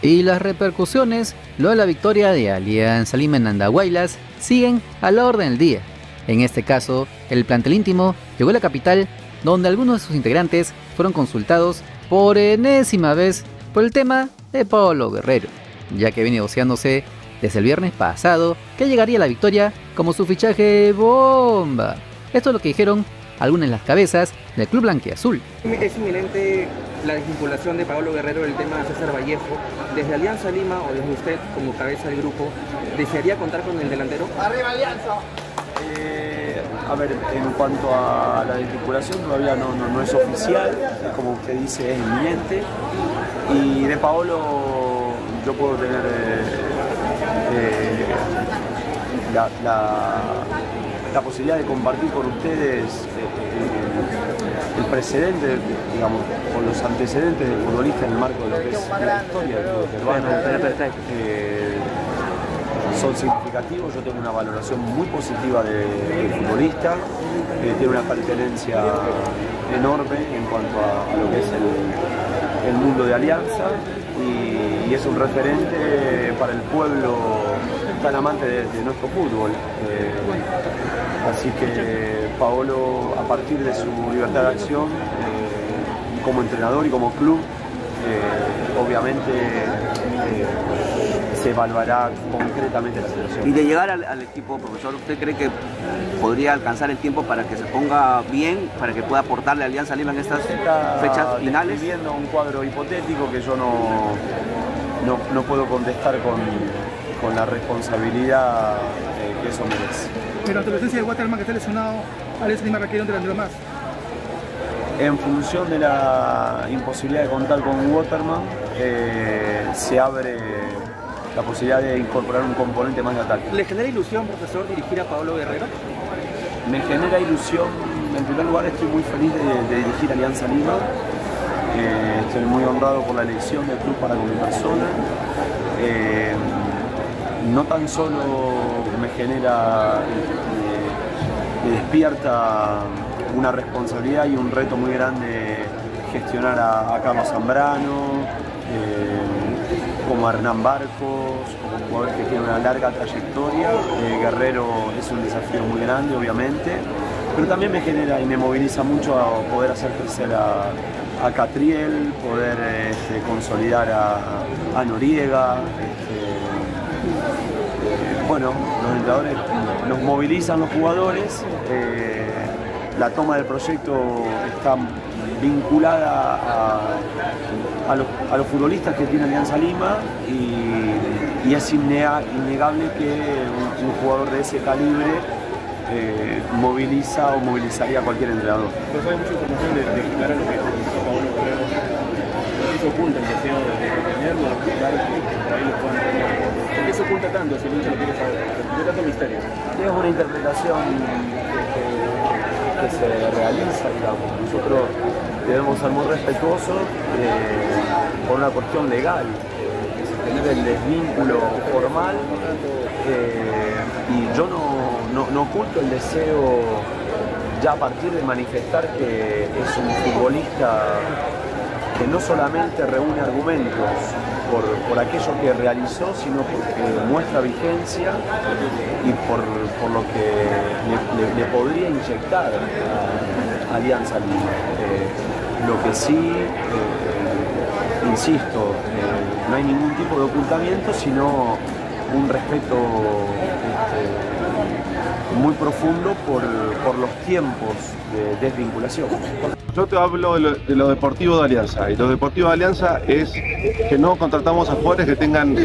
Y las repercusiones, luego de la victoria de Alianza Lima en Andahuaylas, siguen a la orden del día. En este caso, el plantel íntimo llegó a la capital, donde algunos de sus integrantes fueron consultados por enésima vez por el tema de Paolo Guerrero, ya que viene negociándose desde el viernes pasado que llegaría la victoria como su fichaje bomba. Esto es lo que dijeron algunas de las cabezas del club blanquiazul. Es inminente la desvinculación de Paolo Guerrero del tema de César Vallejo. Desde Alianza Lima o desde usted como cabeza del grupo, ¿desearía contar con el delantero? ¡Arriba Alianza! A ver, en cuanto a la desvinculación todavía no es oficial, como usted dice es inminente. Y de Paolo yo puedo tener la posibilidad de compartir con ustedes el precedente, digamos, con los antecedentes del futbolista en el marco de lo que es la historia del fútbol peruano. Son significativos, yo tengo una valoración muy positiva del futbolista, tiene una pertenencia enorme en cuanto a lo que es el mundo de Alianza y es un referente para el pueblo tan amante de nuestro fútbol. Así que Paolo, a partir de su libertad de acción, como entrenador y como club, obviamente se evaluará concretamente la situación. Y de llegar al equipo, profesor, ¿usted cree que podría alcanzar el tiempo para que se ponga bien, para que pueda aportarle a Alianza Lima en estas fechas finales? Viendo un cuadro hipotético que yo no puedo contestar con la responsabilidad que eso merece. Pero ante la ausencia de Waterman, que está lesionado, Alianza Lima requiere un delantero más. En función de la imposibilidad de contar con Waterman, se abre la posibilidad de incorporar un componente más de ataque. ¿Le genera ilusión, profesor, dirigir a Paolo Guerrero? Me genera ilusión. En primer lugar, estoy muy feliz de dirigir Alianza Lima. Estoy muy honrado por la elección del club para con mi persona. No tan solo me genera, me despierta una responsabilidad y un reto muy grande gestionar a Carlos Zambrano, como a Hernán Barcos, como un jugador que tiene una larga trayectoria. Guerrero es un desafío muy grande, obviamente, pero también me genera y me moviliza mucho a poder hacer crecer a Catriel, poder consolidar a Noriega. Bueno, los entrenadores nos movilizan los jugadores, la toma del proyecto está vinculada a los futbolistas que tiene Alianza Lima y es innegable que un jugador de ese calibre moviliza o movilizaría a cualquier entrenador. Pero hay mucha información de explicar lo que hizo Paolo Guerrero. ¿Qué se oculta el deseo de tenerlo, de ocultar que por ahí lo puedan tener? ¿Por qué se oculta tanto si el hincha lo quiere saber? ¿Por qué tanto misterio? Es una interpretación que se realiza, digamos. Nosotros debemos ser muy respetuosos por una cuestión legal, tener el desvínculo formal, y yo no oculto el deseo ya a partir de manifestar que es un futbolista que no solamente reúne argumentos por aquello que realizó, sino porque muestra vigencia y por lo que le podría inyectar a Alianza Lima. Lo que sí, insisto, no hay ningún tipo de ocultamiento, sino un respeto muy profundo por los tiempos de desvinculación. Yo te hablo de lo deportivo de Alianza, y lo deportivo de Alianza es que no contratamos a jugadores que tengan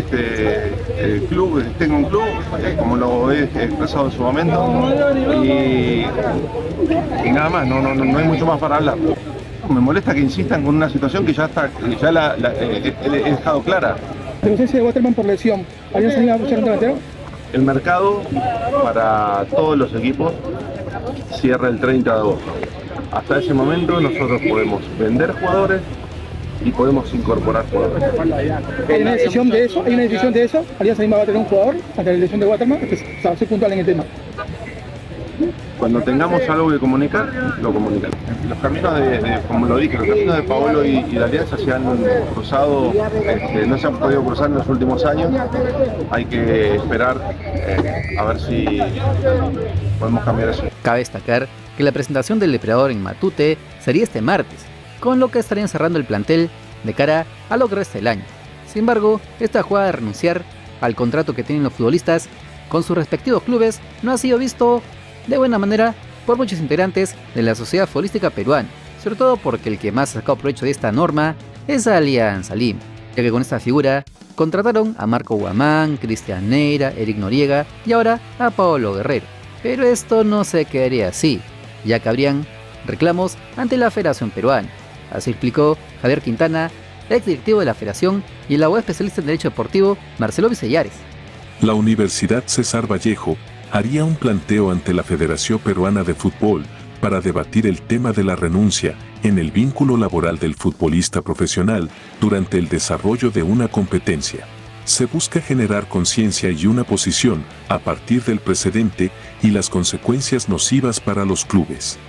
un club, como lo he expresado en su momento, y nada más, no hay mucho más para hablar. Me molesta que insistan con una situación que ya he dejado clara. De la ausencia de Waterman por lesión, ¿Alianza Lima va a buscar un delantero? El mercado para todos los equipos cierra el 30 de agosto. Hasta ese momento nosotros podemos vender jugadores y podemos incorporar jugadores. ¿Hay una decisión de eso? ¿Alianza Lima va a tener un jugador ante la elección de Waterman? Soy puntual en el tema. Cuando tengamos algo que comunicar, lo comunicaremos. los caminos como lo dije, los caminos de Paolo y de Alianza se han cruzado, no se han podido cruzar en los últimos años. Hay que esperar a ver si podemos cambiar eso. Cabe destacar que la presentación del depredador en Matute sería este martes, con lo que estarían cerrando el plantel de cara a lo que resta del año. Sin embargo, esta jugada de renunciar al contrato que tienen los futbolistas con sus respectivos clubes no ha sido visto de buena manera por muchos integrantes de la sociedad futbolística peruana, sobre todo porque el que más ha sacado provecho de esta norma es Alianza Lima, ya que con esta figura contrataron a Marco Guamán, Cristian Neira, Eric Noriega y ahora a Paolo Guerrero. Pero esto no se quedaría así, ya que habrían reclamos ante la Federación Peruana. Así explicó Javier Quintana, ex directivo de la Federación, y el abogado especialista en Derecho Deportivo, Marcelo Vicellares. La Universidad César Vallejo haría un planteo ante la Federación Peruana de Fútbol para debatir el tema de la renuncia en el vínculo laboral del futbolista profesional durante el desarrollo de una competencia. Se busca generar conciencia y una posición a partir del precedente y las consecuencias nocivas para los clubes.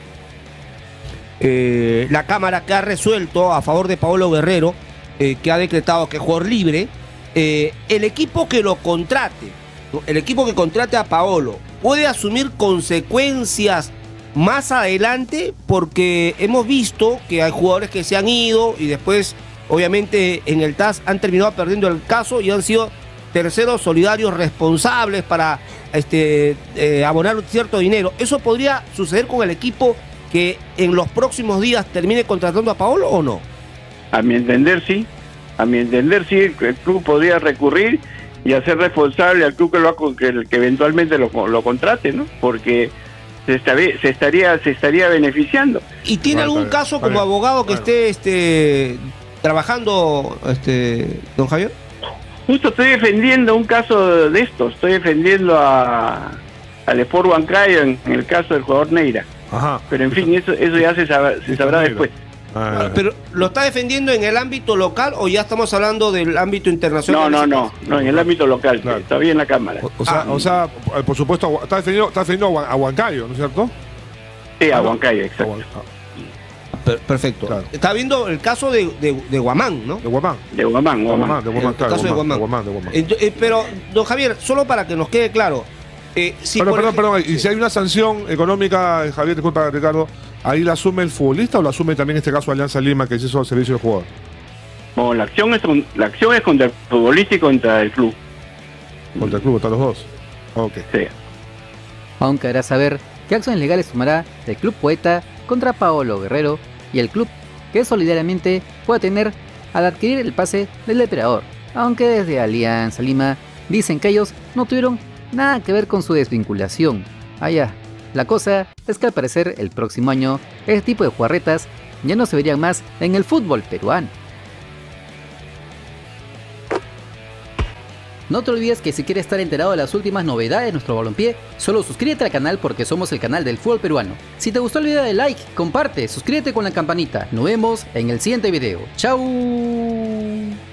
La Cámara que ha resuelto a favor de Paolo Guerrero, que ha decretado que es jugador libre, el equipo que lo contrate, el equipo que contrate a Paolo, puede asumir consecuencias más adelante, porque hemos visto que hay jugadores que se han ido y después, obviamente, en el TAS han terminado perdiendo el caso y han sido terceros solidarios responsables para abonar un cierto dinero. ¿Eso podría suceder con el equipo que en los próximos días termine contratando a Paolo o no? A mi entender sí, el club podría recurrir y hacer responsable al club que eventualmente lo contrate, ¿no? Porque se estaría beneficiando. ¿Y tiene algún caso como abogado que esté trabajando, don Javier? Justo estoy defendiendo un caso de estos, estoy defendiendo al Sport Huancayo en el caso del jugador Neira. Ajá. Pero en fin, eso ya se sabrá después. ¿Pero lo está defendiendo en el ámbito local o ya estamos hablando del ámbito internacional? No, en el ámbito local, claro. Todavía en la Cámara. O sea, por supuesto, está defendiendo a Huancayo, ¿no es cierto? Sí, a Huancayo, exacto. Perfecto. Claro. Está viendo el caso de Guamán, ¿no? De Guamán, claro. El caso de Guamán. Pero, don Javier, solo para que nos quede claro. Perdón, y si hay una sanción económica, Javier, disculpa, Ricardo, ¿ahí la asume el futbolista o la asume también en este caso Alianza Lima, que hizo el servicio del jugador? No, la acción es contra el futbolista y contra el club. Contra el club, contra los dos. Ok. Sí. Aún quedará saber qué acciones legales tomará el Club Poeta contra Paolo Guerrero y el club que solidariamente pueda tener al adquirir el pase del depredador, aunque desde Alianza Lima dicen que ellos no tuvieron nada que ver con su desvinculación. La cosa es que al parecer el próximo año este tipo de jugarretas ya no se verían más en el fútbol peruano. No te olvides que si quieres estar enterado de las últimas novedades de nuestro balompié, solo suscríbete al canal porque somos el canal del fútbol peruano. Si te gustó el video, dale like, comparte, suscríbete con la campanita. Nos vemos en el siguiente video. ¡Chao!